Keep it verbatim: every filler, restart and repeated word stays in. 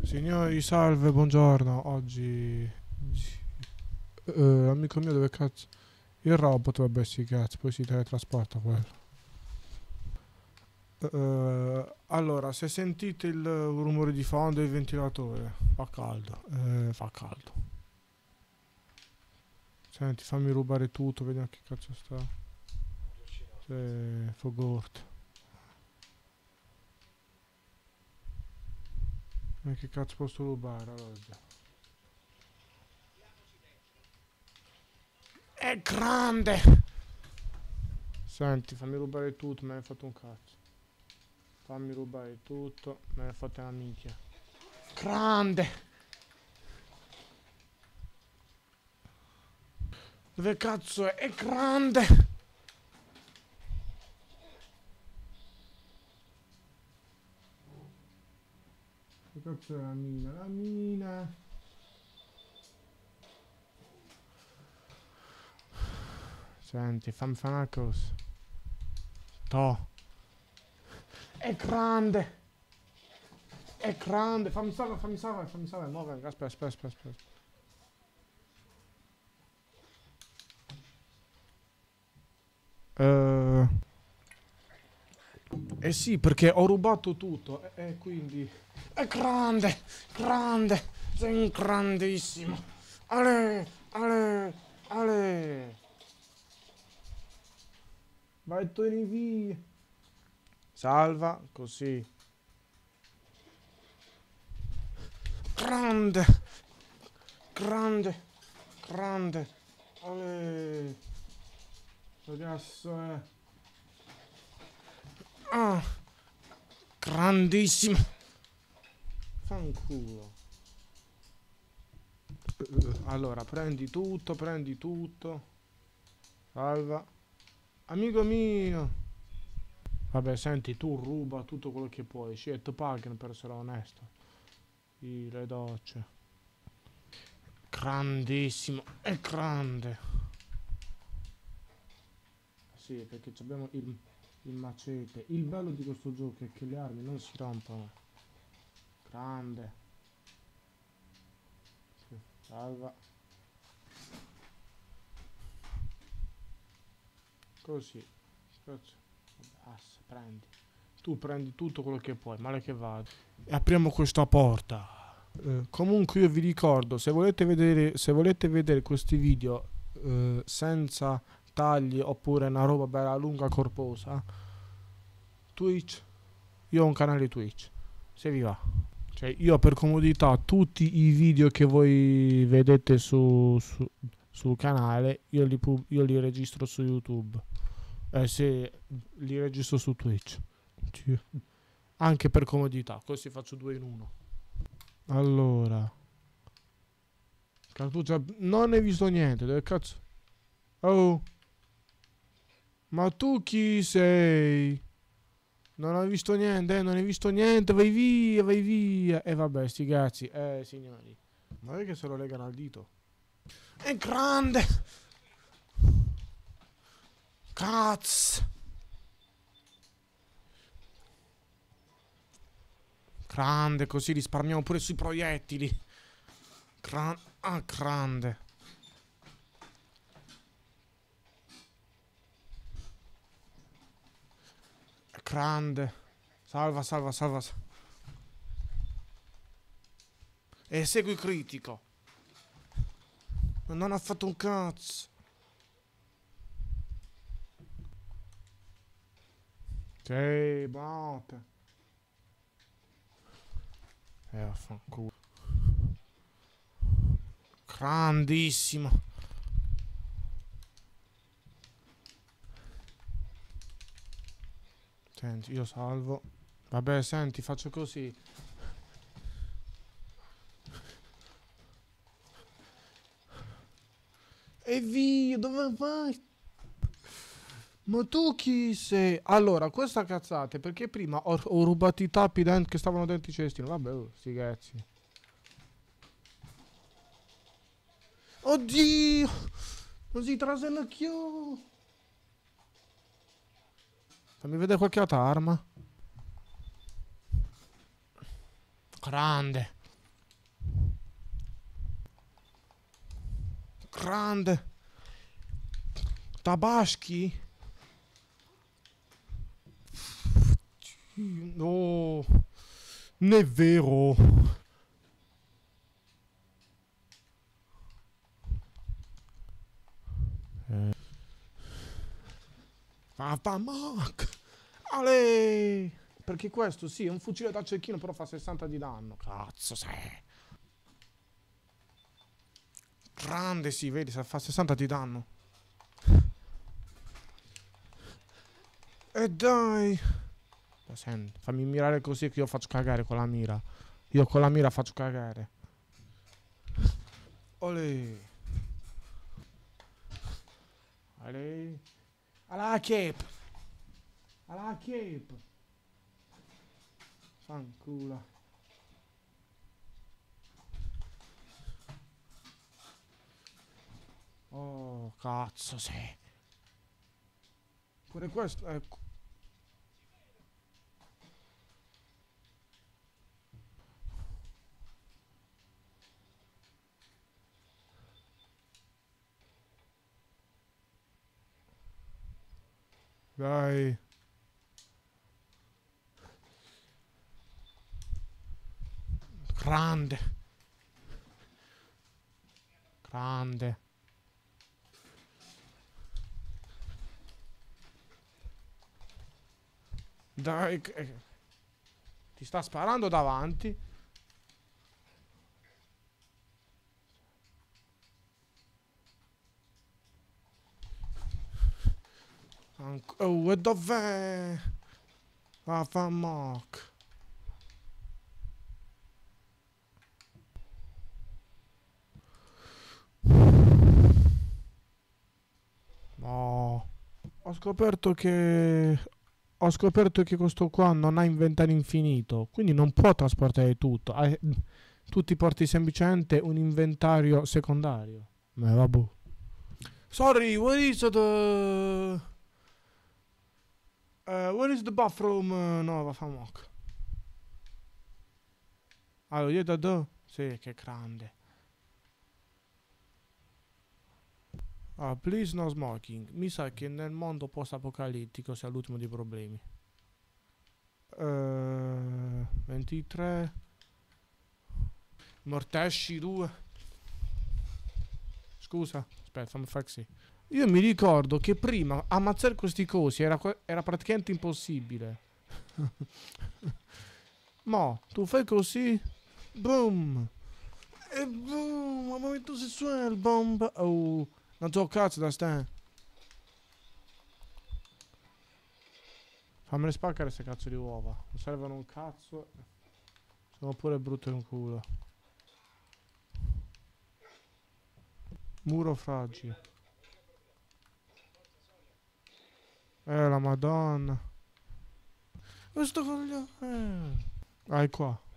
Signori, salve, buongiorno. Oggi... Eh, amico mio, dove cazzo... Il robot, vabbè, sti cazzo, poi si teletrasporta quello. Eh, allora, se sentite il rumore di fondo del ventilatore, fa caldo, eh, fa caldo. Senti, fammi rubare tutto, vediamo che cazzo sta. Sì, Fogort. E che cazzo posso rubare? Allora, già. È grande! Senti, fammi rubare tutto, me ne hai fatto un cazzo. Fammi rubare tutto, me ne hai fatto una minchia. Grande! Dove cazzo è? È grande! Che cazzo è la mina? La mina! Senti, fammi fare una cosa. No. È grande! È grande! Fammi salvare, fammi salvare, fammi salvare. No, venga, aspetta, aspetta, aspetta, aspetta. Eh... Eh sì, perché ho rubato tutto. E eh, eh, quindi... È grande! Grande! Sei grandissimo! Ale! Ale! Ale! Vai, torni via! Salva, così. Grande! Grande! Grande! Ale! Adesso è... Ah! Grandissimo! Fanculo. Allora, prendi tutto, prendi tutto. Salva. Amico mio! Vabbè, senti, tu ruba tutto quello che puoi. Sì, e ti pagano per essere onesto. Sì, le docce. Grandissimo. È grande. Sì, perché abbiamo il, il macete. Il bello di questo gioco è che le armi non si rompono. Grande. Sì, salva. Così. Cazzo. Basta, prendi. Tu prendi tutto quello che puoi, male che vada. E apriamo questa porta. Eh, comunque io vi ricordo, se volete vedere, se volete vedere questi video eh, senza tagli oppure una roba bella lunga corposa, Twitch, io ho un canale Twitch, se vi va. Cioè io per comodità tutti i video che voi vedete su, su, sul canale io li, pub- io li registro su YouTube. Eh se li registro su Twitch. Sì. Anche per comodità, così faccio due in uno. Allora, Cartuccia, non hai visto niente, dove cazzo? Oh, ma tu chi sei? Non hai visto niente, eh, non hai visto niente, vai via, vai via. E vabbè, sti cazzi, eh signori. Ma è che se lo legano al dito? È grande! Cazzo! Grande, così risparmiamo pure sui proiettili. Gran... Ah, grande. Grande. Salva, salva, salva. E segui critico. Non ha fatto un cazzo. Sì, botte. Eh, affanculo. Grandissimo. Senti, io salvo. Vabbè, senti, faccio così. E via, dove vai? Ma tu chi sei? Allora, questa cazzate, perché prima ho, ho rubato i tappi dent- che stavano dentro i cestini. Vabbè, oh, sti cazzi. Oddio! Non si trasena più. Fammi vedere qualche altra arma. Grande. Grande. Tabaschi. No. Non è vero. Eh. Papà Mac. Ale. Perché questo sì, è un fucile da cecchino, però fa sessanta di danno. Cazzo sei. Grande, sì, vedi, fa sessanta di danno. E dai. Senti, fammi mirare così che io faccio cagare con la mira. Io con la mira faccio cagare. Olè. Olè. Alla cape. Alla cape. Fanculo. Oh, cazzo, sì. Pure questo, ecco. Dai. Grande. Grande. Dai. Eh. Ti sta sparando davanti. Anc oh, e dov'è? Ah, fa mock. No. Ho scoperto che... Ho scoperto che questo qua non ha inventario infinito. Quindi non può trasportare tutto. Hai... Tu ti porti semplicemente un inventario secondario. Ma vabbè. Sorry, what is the... Uh, where is the bathroom? Uh, no, va fa mock. Allora, io da dove? Sì, che grande. Ah, please no smoking. Mi sa che nel mondo post-apocalittico sia l'ultimo dei problemi. Uh, ventitré. Mortesci due. Scusa, aspetta, fammi fare così. Io mi ricordo che prima ammazzare questi cosi era, era praticamente impossibile. Mo, tu fai così, boom. E boom, momento sessuale, bomba. Oh, non so cazzo da sta. Fammele spaccare queste cazzo di uova. Non servono un cazzo. Sono pure brutte in culo. Muro fragile. Eh, la madonna. Questo coglione. Eh. Vai qua.